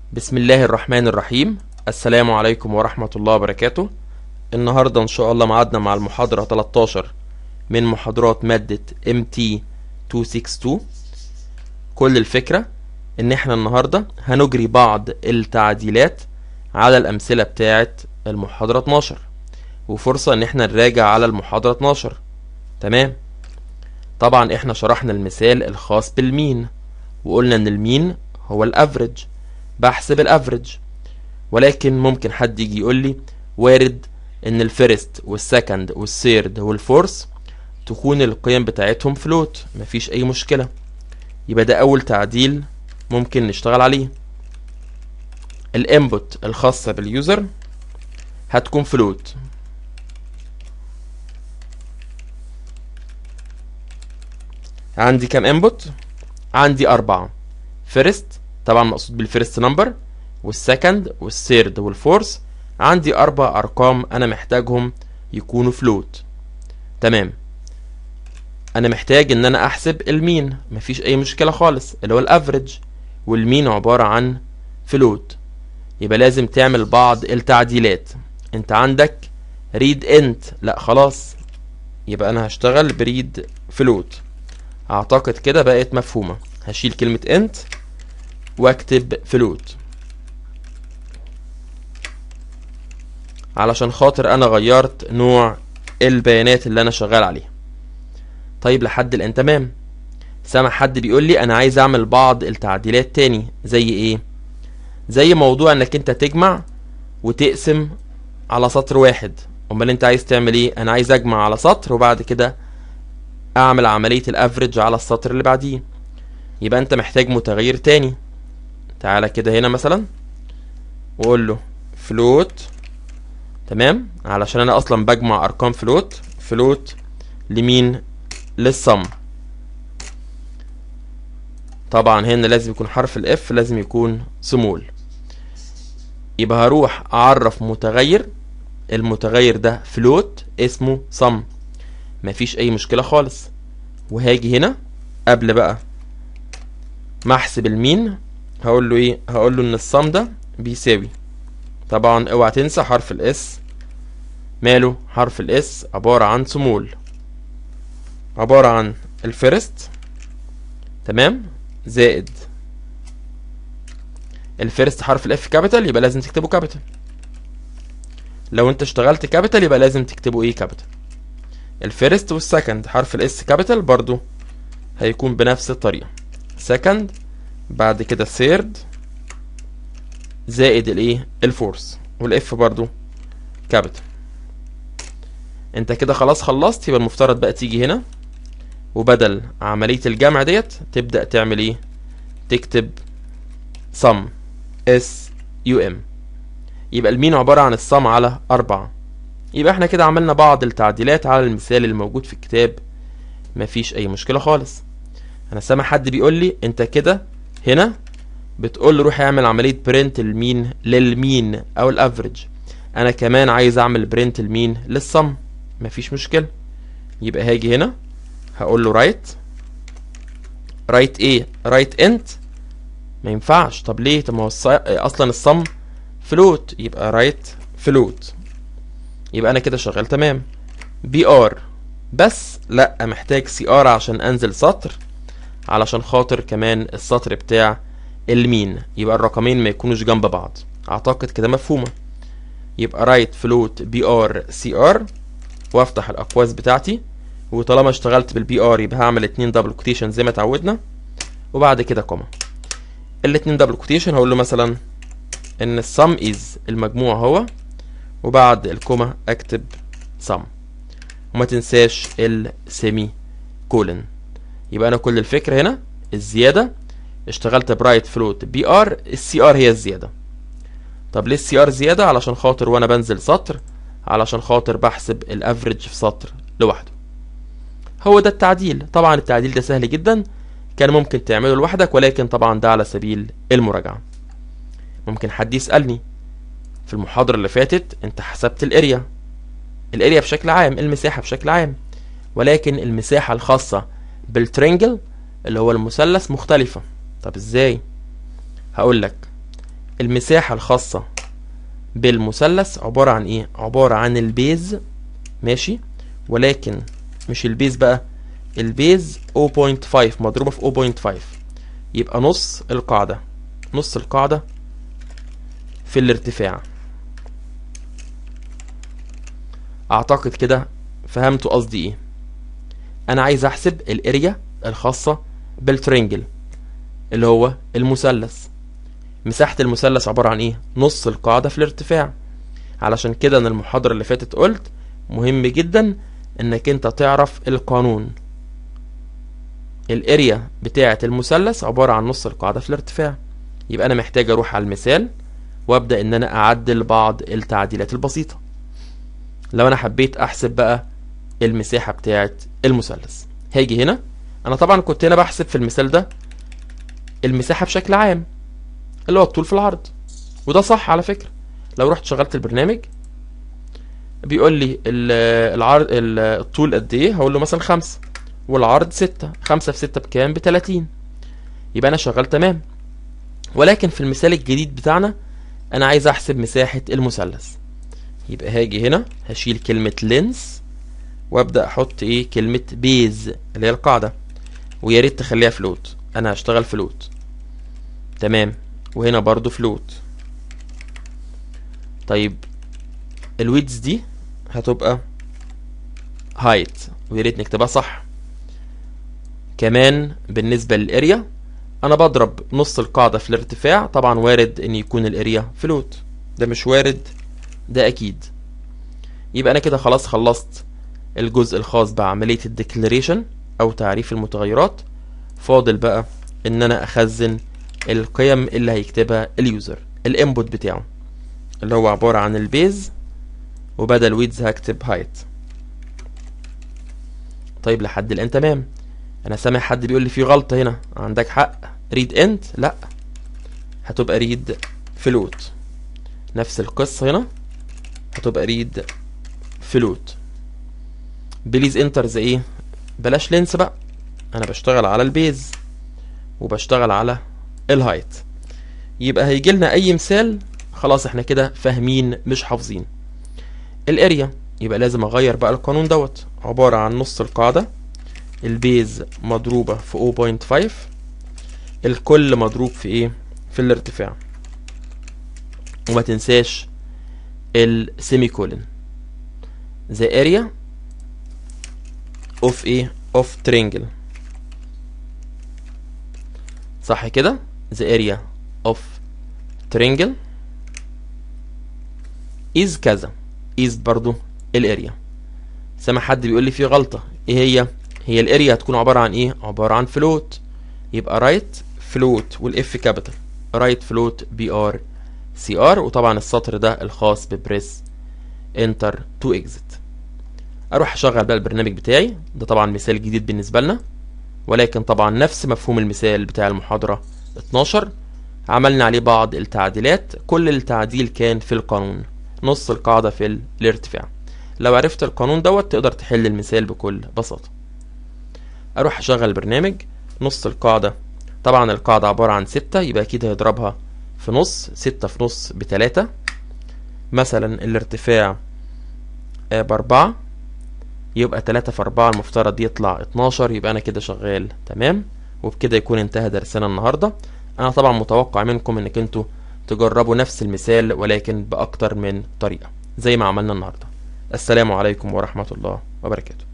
بسم الله الرحمن الرحيم. السلام عليكم ورحمة الله وبركاته. النهاردة إن شاء الله معادنا مع المحاضرة 13 من محاضرات مادة MT262. كل الفكرة إن إحنا النهاردة هنجري بعض التعديلات على الأمثلة بتاعة المحاضرة 12، وفرصة إن إحنا نراجع على المحاضرة 12. تمام. طبعا إحنا شرحنا المثال الخاص بالمين، وقلنا إن المين هو الأفريج، بحسب الافريج. ولكن ممكن حد يجي يقول لي وارد ان الفيرست والسكند والثيرد والفورث تكون القيم بتاعتهم فلوت، مفيش اي مشكلة. يبقى ده اول تعديل ممكن نشتغل عليه. الانبوت الخاصة باليوزر هتكون فلوت. عندي كام انبوت؟ عندي 4. فيرست طبعا مقصود بالفيرست نمبر، والسكند والثيرد والفورث. عندي 4 ارقام انا محتاجهم يكونوا فلوت. تمام. انا محتاج ان انا احسب المين، مفيش اي مشكلة خالص، اللي هو الافريج، والمين عبارة عن فلوت. يبقى لازم تعمل بعض التعديلات. انت عندك ريد انت، لا خلاص، يبقى انا هشتغل بريد فلوت. اعتقد كده بقت مفهومة. هشيل كلمة انت واكتب فلوت، علشان خاطر انا غيرت نوع البيانات اللي انا شغال عليها. طيب لحد الان تمام. سامع حد بيقول لي انا عايز اعمل بعض التعديلات تاني. زي ايه؟ زي موضوع انك انت تجمع وتقسم على سطر واحد. امال انت عايز تعمل ايه؟ انا عايز اجمع على سطر وبعد كده اعمل عملية الافريج على السطر اللي بعديه. يبقى انت محتاج متغير تاني. تعالى كده هنا مثلا واقول له فلوت. تمام. علشان انا اصلا بجمع ارقام فلوت. فلوت لمين؟ للصم. طبعا هنا لازم يكون حرف الاف لازم يكون سمول. يبقى هروح اعرف متغير، المتغير ده فلوت اسمه صم، مفيش اي مشكلة خالص. وهاجي هنا قبل بقى ما احسب المين هقول له ايه؟ هقول له ان الصم ده بيساوي، طبعا اوعى تنسى حرف الاس. ماله حرف الاس؟ عبارة عن سمول، عبارة عن الفيرست. تمام. زائد الفيرست حرف الاف كابيتال، يبقى لازم تكتبه كابيتال. لو انت اشتغلت كابيتال يبقى لازم تكتبه ايه؟ كابيتال. الفيرست والسكند حرف الاس كابيتال برضو هيكون بنفس الطريقة. سكند، بعد كده ثيرد، زائد الايه؟ الفورث، والاف برضو كابيتال. انت كده خلاص خلصت. يبقى المفترض بقى تيجي هنا وبدل عملية الجمع ديت تبدأ تعمل ايه؟ تكتب sum SUM. يبقى المين عبارة عن الصم على 4. يبقى احنا كده عملنا بعض التعديلات على المثال الموجود في الكتاب، مفيش اي مشكلة خالص. انا سامع حد بيقول لي انت كده هنا بتقول له روح اعمل عملية برنت المين للمين او الافريج. انا كمان عايز اعمل برنت المين للصم، مفيش مشكلة. يبقى هاجي هنا هقول له رايت ايه؟ رايت انت. ما ينفعش. طب ليه؟ طب ما هو اصلا الصم فلوت، يبقى رايت فلوت. يبقى انا كده شغال تمام. بي ار بس لا، محتاج سي ار عشان انزل سطر، علشان خاطر كمان السطر بتاع المين يبقى الرقمين ما يكونوش جنب بعض. اعتقد كده مفهومة. يبقى رايت فلوت بي ار سي ار، وافتح الاقواس بتاعتي. وطالما اشتغلت بالبي ار يبقى هعمل 2 دبل كوتيشن زي ما اتعودنا، وبعد كده كوما. الاتنين دبل كوتيشن هقول له مثلا ان السم از المجموع هو، وبعد الكوما اكتب سم، وما تنساش السيمي كولن. يبقى انا كل الفكرة هنا الزيادة اشتغلت برايت فلوت بي ار، السي ار هي الزيادة. طب ليه السي ار زيادة؟ علشان خاطر وانا بنزل سطر، علشان خاطر بحسب الافريج في سطر لوحده. هو ده التعديل. طبعا التعديل ده سهل جدا، كان ممكن تعمله لوحدك، ولكن طبعا ده على سبيل المراجعة. ممكن حد يسألني في المحاضرة اللي فاتت انت حسبت الاريا بشكل عام، المساحة بشكل عام، ولكن المساحة الخاصة بالترينجل اللي هو المثلث مختلفة. طب ازاي؟ هقول لك المساحة الخاصة بالمثلث عبارة عن ايه؟ عبارة عن البيز، ماشي، ولكن مش البيز بقى، البيز 0.5 مضروبة في 0.5، يبقى نص القاعدة، نص القاعدة في الارتفاع. اعتقد كده فهمتوا قصدي ايه. انا عايز احسب الاريا الخاصة بالترينجل اللي هو المثلث. مساحة المثلث عبارة عن ايه؟ نص القاعدة في الارتفاع. علشان كده انا المحاضرة اللي فاتت قلت مهم جدا انك انت تعرف القانون. الاريا بتاعة المثلث عبارة عن نص القاعدة في الارتفاع. يبقى انا محتاج اروح على المثال وابدأ ان انا اعدل بعض التعديلات البسيطة. لو انا حبيت احسب بقى المساحة بتاعة المثلث، هاجي هنا. انا طبعا كنت هنا بحسب في المثال ده المساحة بشكل عام اللي هو الطول في العرض، وده صح على فكرة. لو رحت شغلت البرنامج بيقول لي العرض الطول قد ايه، هقول له مثلا 5، والعرض 6. 5 في 6 بكام؟ ب30. يبقى انا شغال تمام. ولكن في المثال الجديد بتاعنا انا عايز احسب مساحة المثلث. يبقى هاجي هنا هشيل كلمة لينس وابدأ احط ايه؟ كلمة بيز اللي هي القاعدة، ويا ريت تخليها فلوت. انا هشتغل فلوت تمام، وهنا برضو فلوت. طيب الويدز دي هتبقى هايت، ويا ريت نكتبها صح. كمان بالنسبة للاريا انا بضرب نص القاعدة في الارتفاع. طبعا وارد ان يكون الاريا فلوت، ده مش وارد، ده اكيد. يبقى انا كده خلاص خلصت الجزء الخاص بعملية الديكلاريشن او تعريف المتغيرات. فاضل بقى ان انا اخزن القيم اللي هيكتبها اليوزر، الانبوت بتاعه اللي هو عبارة عن البيز، وبدل ويدز هكتب هايت. طيب لحد الان تمام. انا سامع حد بيقول لي في غلطة هنا. عندك حق، ريد انت، لا هتبقى ريد فلوت. نفس القصة هنا هتبقى ريد فلوت. بليز انتر زي ايه؟ بلاش لينس بقى، انا بشتغل على البيز وبشتغل على الهايت. يبقى هيجي لنا اي مثال خلاص احنا كده فاهمين مش حافظين. الاريا يبقى لازم اغير بقى القانون دوت، عبارة عن نص القاعدة، البيز مضروبة في 0.5، الكل مضروب في ايه؟ في الارتفاع. وما تنساش السيمي كولن. the area of ايه؟ of triangle. صح كده؟ the area of triangle is كذا، is برضو الاريا. سامع حد بيقول لي في غلطة، ايه هي الاريا هتكون عبارة عن ايه؟ عبارة عن فلوت. يبقى رايت فلوت والاف كابيتال، رايت فلوت بي ار سي ار. وطبعا السطر ده الخاص ببريس انتر تو اكزit. اروح اشغل بقى البرنامج بتاعي. ده طبعا مثال جديد بالنسبة لنا، ولكن طبعا نفس مفهوم المثال بتاع المحاضرة 12. عملنا عليه بعض التعديلات، كل التعديل كان في القانون، نص القاعدة في الارتفاع. لو عرفت القانون دوت تقدر تحل المثال بكل بساطة. اروح اشغل البرنامج. نص القاعدة، طبعا القاعدة عبارة عن 6، يبقى اكيد هيضربها في نص. 6 في نص ب3. مثلا الارتفاع ب4، يبقى 3 في 4 المفترض يطلع 12. يبقى انا كده شغال تمام، وبكده يكون انتهى درسنا النهاردة. انا طبعا متوقع منكم انك انتوا تجربوا نفس المثال ولكن باكتر من طريقة زي ما عملنا النهاردة. السلام عليكم ورحمة الله وبركاته.